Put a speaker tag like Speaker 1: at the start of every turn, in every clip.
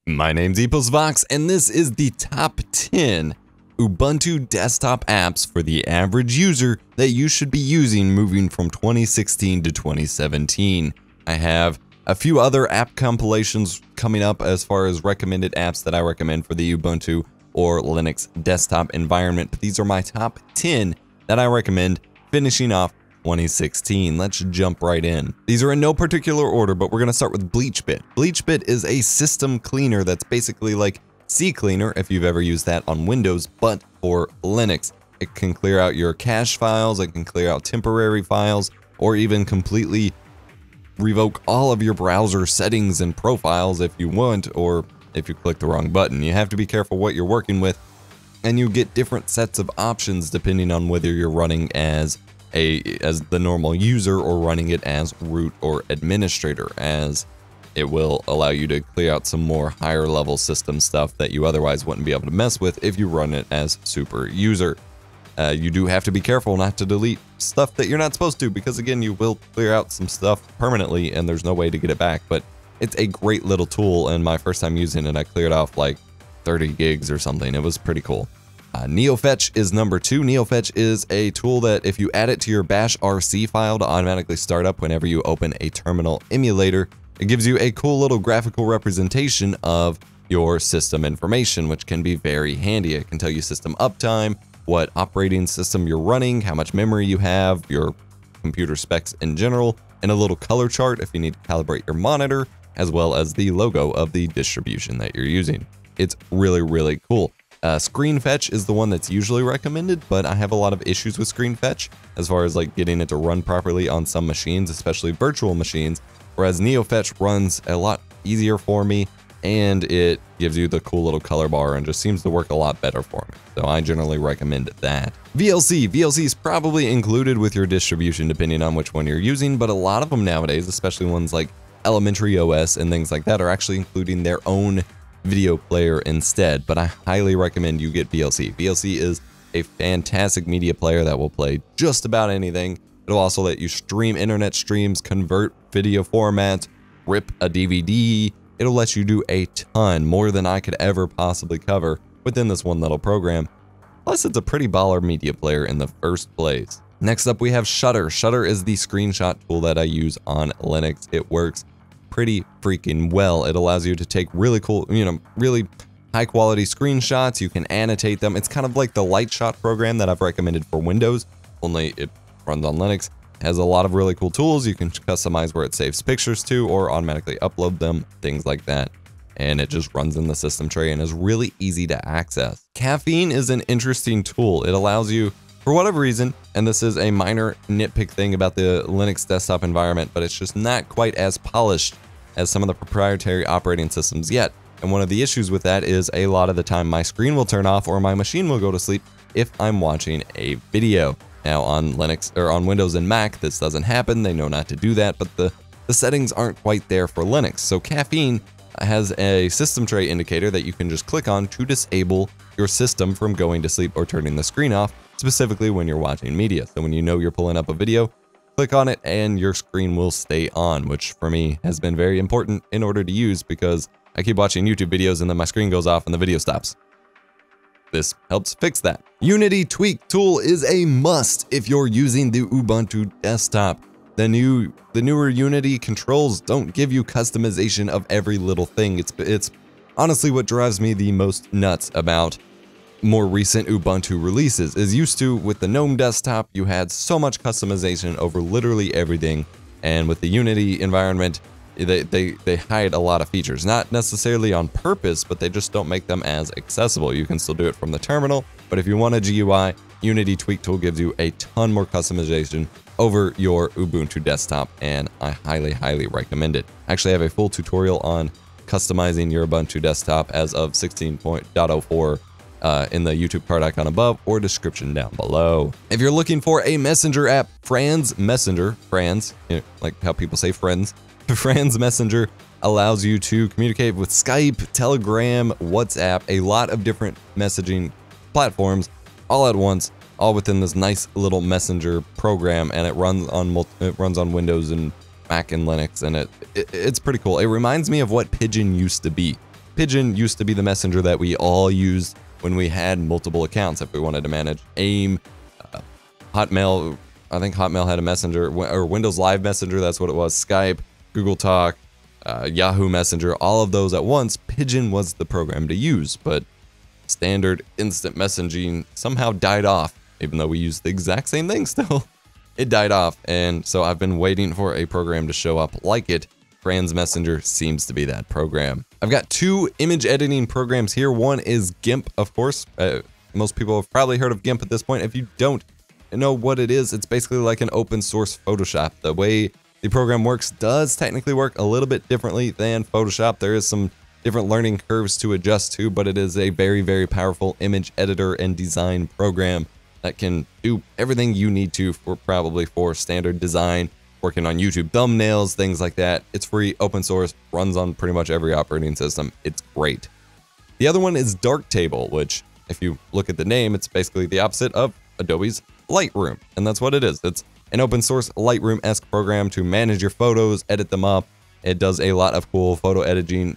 Speaker 1: My name's Vox, and this is the top 10 Ubuntu desktop apps for the average user that you should be using moving from 2016 to 2017. I have a few other app compilations coming up as far as recommended apps that I recommend for the Ubuntu or Linux desktop environment, but these are my top 10 that I recommend finishing off 2016. Let's jump right in. These are in no particular order, but we're going to start with BleachBit. BleachBit is a system cleaner that's basically like CCleaner if you've ever used that on Windows, but for Linux. It can clear out your cache files, it can clear out temporary files, or even completely revoke all of your browser settings and profiles if you want, or if you click the wrong button. You have to be careful what you're working with, and you get different sets of options depending on whether you're running as the normal user or running it as root or administrator, as it will allow you to clear out some more higher level system stuff that you otherwise wouldn't be able to mess with if you run it as super user. You do have to be careful not to delete stuff that you're not supposed to, because again, you will clear out some stuff permanently and there's no way to get it back, but it's a great little tool, and my first time using it, I cleared off like 30 gigs or something. It was pretty cool. NeoFetch is number 2. NeoFetch is a tool that if you add it to your bash RC file to automatically start up whenever you open a terminal emulator, it gives you a cool little graphical representation of your system information, which can be very handy. It can tell you system uptime, what operating system you're running, how much memory you have, your computer specs in general, and a little color chart if you need to calibrate your monitor, as well as the logo of the distribution that you're using. It's really, really cool. Screen Fetch is the one that's usually recommended, but I have a lot of issues with Screen Fetch as far as like getting it to run properly on some machines, especially virtual machines, whereas NeoFetch runs a lot easier for me, and it gives you the cool little color bar and just seems to work a lot better for me. So I generally recommend that. VLC is probably included with your distribution depending on which one you're using, but a lot of them nowadays, especially ones like Elementary OS and things like that, are actually including their own video player instead, but I highly recommend you get VLC. VLC is a fantastic media player that will play just about anything. It'll also let you stream internet streams, convert video formats, rip a DVD. It'll let you do a ton, more than I could ever possibly cover within this one little program. Plus, it's a pretty baller media player in the first place. Next up, we have Shutter. Shutter is the screenshot tool that I use on Linux. It works pretty freaking well. It allows you to take really cool, really high quality screenshots. You can annotate them. It's kind of like the Lightshot program that I've recommended for Windows, only it runs on Linux. It has a lot of really cool tools. You can customize where it saves pictures to or automatically upload them, things like that. And it just runs in the system tray and is really easy to access. Caffeine is an interesting tool. It allows you, for whatever reason, and this is a minor nitpick thing about the Linux desktop environment, but it's just not quite as polished as some of the proprietary operating systems yet. And one of the issues with that is a lot of the time my screen will turn off or my machine will go to sleep if I'm watching a video. Now on Linux or on Windows and Mac, this doesn't happen. They know not to do that, but the settings aren't quite there for Linux. So Caffeine has a system tray indicator that you can just click on to disable your system from going to sleep or turning the screen off, specifically when you're watching media. So when you know you're pulling up a video, click on it and your screen will stay on, which for me has been very important in order to use because I keep watching YouTube videos and then my screen goes off and the video stops. This helps fix that. Unity Tweak tool is a must if you're using the Ubuntu desktop. The newer Unity controls don't give you customization of every little thing. It's honestly what drives me the most nuts about more recent Ubuntu releases. Is used to with the GNOME desktop, you had so much customization over literally everything, and with the Unity environment, they hide a lot of features, not necessarily on purpose, but they just don't make them as accessible. You can still do it from the terminal, but if you want a GUI, Unity Tweak tool gives you a ton more customization over your Ubuntu desktop, and I highly recommend it. Actually, I have a full tutorial on customizing your Ubuntu desktop as of 16.04 in the YouTube card icon above or description down below. If you're looking for a messenger app, Franz Messenger, like how people say friends, Franz Messenger allows you to communicate with Skype, Telegram, WhatsApp, a lot of different messaging platforms all at once, all within this nice little messenger program, and it runs on Windows and Mac and Linux, and it's pretty cool. It reminds me of what Pigeon used to be. Pigeon used to be the messenger that we all used when we had multiple accounts. If we wanted to manage AIM, Hotmail, I think Hotmail had a messenger, or Windows Live Messenger, that's what it was, Skype, Google Talk, Yahoo Messenger, all of those at once, Pigeon was the program to use, but standard instant messaging somehow died off, even though we use the exact same thing still. It died off, and so I've been waiting for a program to show up like it. Trans Messenger seems to be that program. I've got two image editing programs here. One is GIMP, of course. Most people have probably heard of GIMP at this point. If you don't know what it is, it's basically like an open source Photoshop. The way the program works does technically work a little bit differently than Photoshop. There is some different learning curves to adjust to, but it is a very, very powerful image editor and design program that can do everything you need to probably for standard design, working on YouTube thumbnails, things like that. It's free, open source, runs on pretty much every operating system. It's great. The other one is Darktable, which if you look at the name, it's basically the opposite of Adobe's Lightroom. And that's what it is. It's an open source Lightroom-esque program to manage your photos, edit them up. It does a lot of cool photo editing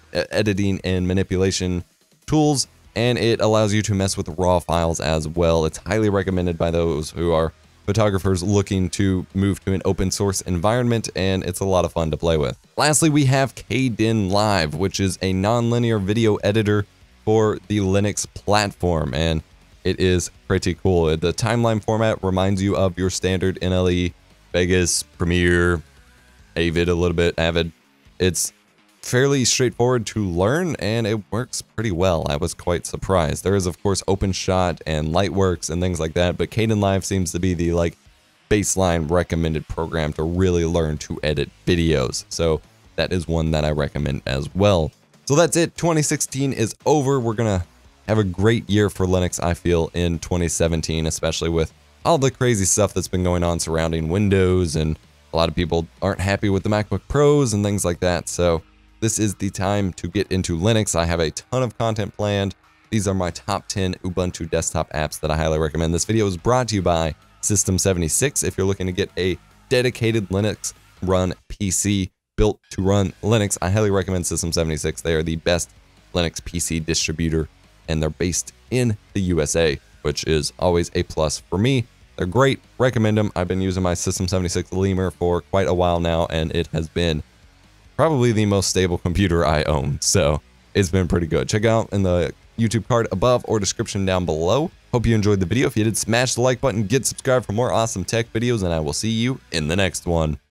Speaker 1: and manipulation tools, and it allows you to mess with raw files as well. It's highly recommended by those who are photographers looking to move to an open source environment, and it's a lot of fun to play with. Lastly, we have Kdenlive, which is a nonlinear video editor for the Linux platform, and it is pretty cool. The timeline format reminds you of your standard NLE, Vegas, Premiere, Avid a little bit, Avid. It's fairly straightforward to learn, and it works pretty well. I was quite surprised. There is, of course, OpenShot and Lightworks and things like that, but Kdenlive seems to be the baseline recommended program to really learn to edit videos. So that is one that I recommend as well. So that's it. 2016 is over. We're gonna have a great year for Linux, I feel, in 2017, especially with all the crazy stuff that's been going on surrounding Windows, and a lot of people aren't happy with the MacBook Pros and things like that. So this is the time to get into Linux. I have a ton of content planned. These are my top 10 Ubuntu desktop apps that I highly recommend. This video is brought to you by System76. If you're looking to get a dedicated Linux run PC built to run Linux, I highly recommend System76. They are the best Linux PC distributor, and they're based in the USA, which is always a plus for me. They're great. Recommend them. I've been using my System76 Lemur for quite a while now, and it has been probably the most stable computer I own, so it's been pretty good. Check out in the YouTube card above or description down below. Hope you enjoyed the video. If you did, smash the like button, get subscribed for more awesome tech videos, and I will see you in the next one.